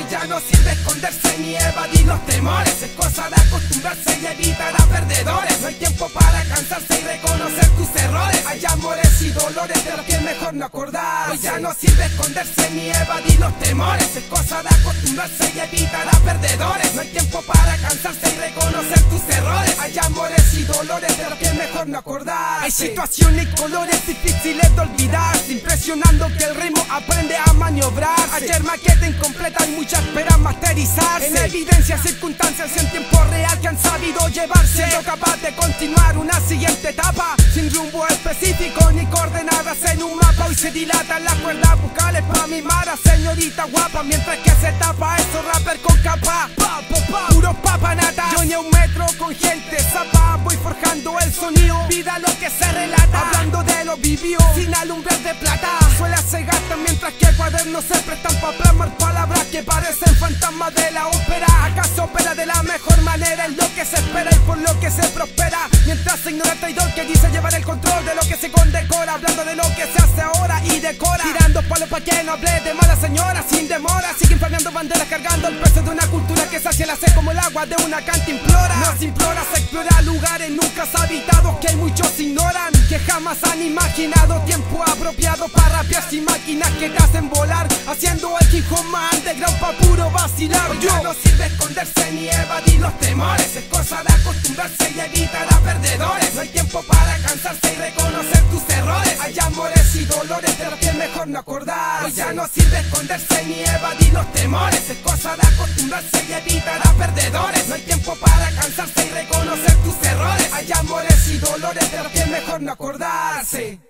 Ya no sirve esconderse ni evadir los temores. Es cosa de acostumbrarse y evitar a perdedores. No hay tiempo para cansarse y reconocer tus errores. Hay amores y dolores de los que es mejor no acordarse. Ya no sirve esconderse ni evadir los temores. Es cosa de acostumbrarse y evitar a perdedores. No hay tiempo para cansarse y reconocer tus errores. Hay amores y dolores de los que es mejor no acordarse. Hay situaciones y colores difíciles de olvidarse, impresionando que el ritmo aprende a maniobrarse. Ayer maqueta incompleta y muchas esperan masterizarse. En evidencia circunstancias en tiempo real que han sabido llevarse. Siendo capaz de continuar una siguiente etapa sin rumbo específico ni coordenadas en un mapa. Hoy se dilatan las cuerdas vocales pa' mimar a señorita guapa, mientras que se tapa esos rapper con capa. Puros papanata. Yo ni a un metro con gente zapa. Voy forjando el sonido, vida lo que se relata. Hablando de lo vivido, sin alumbrar de plata. Suelas se gastan mientras que cuadernos se prestan pa' plasmar palabras que parecen fantasmas de la ópera. ¿Acaso opera de la mejor manera? Es lo que se espera y por lo que se prospera, mientras se ignora el traidor que dice llevar el control de lo que se condecora. Hablando de lo que se hace ahora y decora, tirando palos pa' que no hable de mala señora. Sin demora siguen flameando banderas, cargando el peso de una cultura que sacia la sed como el agua de una cantimplora. No se implora, se explora lugares nunca habitados que muchos ignoran, que jamás han imaginado. Tiempo apropiado para rapear sin máquinas que te hacen volar, haciendo el hip hop más underground pa' puro vacilar. Ya no sirve esconderse ni evadir los temores. Es cosa de acostumbrarse y evitar a perdedores. No hay tiempo para cansarse y reconocer tus errores. Hay amores y dolores de los que es mejor no acordarse. Ya no sirve esconderse ni evadir los temores. Es cosa de acostumbrarse y evitar a perdedores. No hay tiempo para cansarse y reconocer tus errores. Hay amores y dolores de los que es mejor no acordarse.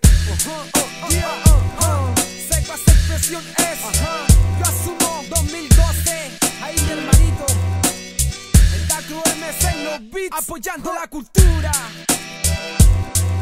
Sepa esa expresión es yo asumo 2012. Ahí mi hermanito, el Dacro MC en los beats, apoyando la cultura.